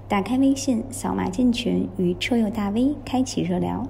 打开微信，扫码进群，与车友大 V 开启热聊。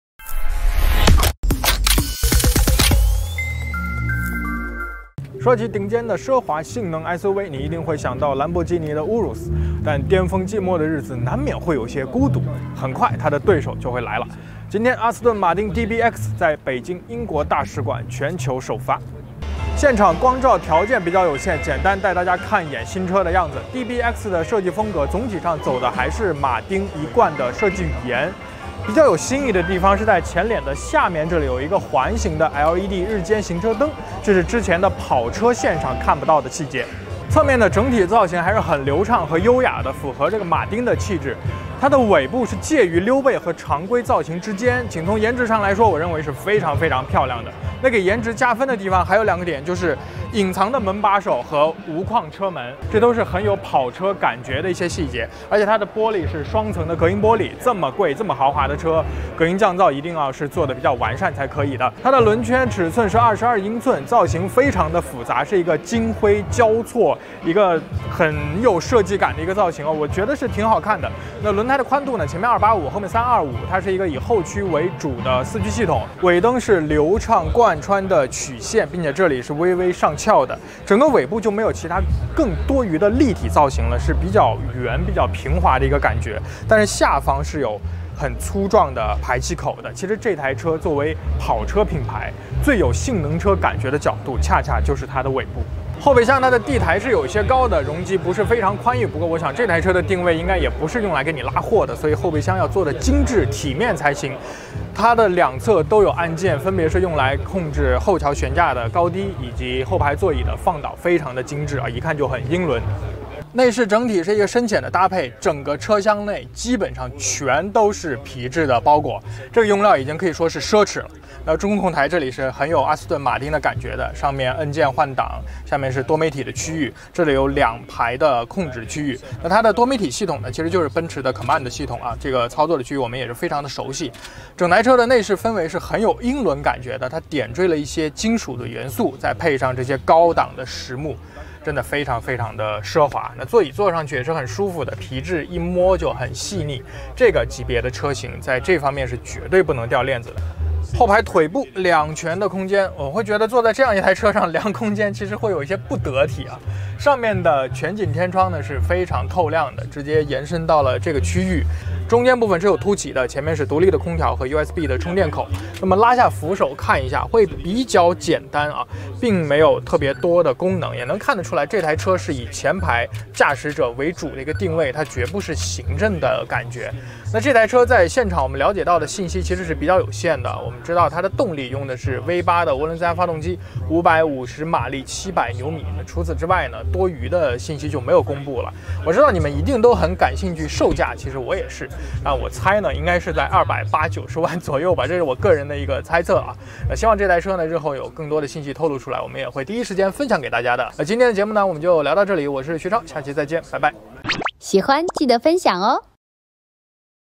说起顶尖的奢华性能 SUV， 你一定会想到兰博基尼的 Urus， 但巅峰寂寞的日子难免会有些孤独。很快，它的对手就会来了。今天，阿斯顿马丁 DBX 在北京英国大使馆全球首发。现场光照条件比较有限，简单带大家看一眼新车的样子。DBX 的设计风格总体上走的还是马丁一贯的设计语言。比较有新意的地方是在前脸的下面，这里有一个环形的 LED 日间行车灯，这是之前的跑车线上看不到的细节。侧面的整体造型还是很流畅和优雅的，符合这个马丁的气质。它的尾部是介于溜背和常规造型之间，仅从颜值上来说，我认为是非常漂亮的。那给颜值加分的地方还有2个点，就是隐藏的门把手和无框车门，这都是很有跑车感觉的一些细节。而且它的玻璃是双层的隔音玻璃，这么贵这么豪华的车，隔音降噪一定要是做的比较完善才可以的。它的轮圈尺寸是22英寸，造型非常的复杂，是一个金灰交错，一个很有设计感的一个造型哦，我觉得是挺好看的。那轮胎的宽度呢，前面285，后面325，它是一个以后驱为主的4驱系统，尾灯是流畅贯穿的曲线，并且这里是微微上翘的，整个尾部就没有其他更多余的立体造型了，是比较圆、比较平滑的一个感觉。但是下方是有很粗壮的排气口的。其实这台车作为跑车品牌，最有性能车感觉的角度，恰恰就是它的尾部。后备箱它的地台是有一些高的，容积不是非常宽裕。不过我想这台车的定位应该也不是用来给你拉货的，所以后备箱要做的精致体面才行。它的两侧都有按键，分别是用来控制后桥悬架的高低以及后排座椅的放倒，非常的精致啊，一看就很英伦。内饰整体是一个深浅的搭配，整个车厢内基本上全都是皮质的包裹，这个用料已经可以说是奢侈了。那中控台这里是很有阿斯顿马丁的感觉的，上面按键换挡，下面是多媒体的区域，这里有2排的控制区域。那它的多媒体系统呢，其实就是奔驰的 Command 系统啊，这个操作的区域我们也是非常的熟悉。整台车的内饰氛围是很有英伦感觉的，它点缀了一些金属的元素，再配上这些高档的实木。真的非常的奢华，那座椅坐上去也是很舒服的，皮质一摸就很细腻。这个级别的车型在这方面是绝对不能掉链子的。后排腿部2拳的空间，我会觉得坐在这样一台车上量空间其实会有一些不得体啊。上面的全景天窗呢是非常透亮的，直接延伸到了这个区域。中间部分是有凸起的，前面是独立的空调和 USB 的充电口。那么拉下扶手看一下，会比较简单啊，并没有特别多的功能，也能看得出来这台车是以前排驾驶者为主的一个定位，它绝不是行政的感觉。那这台车在现场我们了解到的信息其实是比较有限的，我们知道它的动力用的是 V8 的涡轮增压发动机，550马力，700牛米。除此之外呢，多余的信息就没有公布了。我知道你们一定都很感兴趣售价，其实我也是。我猜呢，应该是在280-90万左右吧，这是我个人的一个猜测啊。希望这台车呢日后有更多的信息透露出来，我们也会第一时间分享给大家的。今天的节目呢，我们就聊到这里，我是徐超，下期再见，拜拜。 喜欢记得分享哦。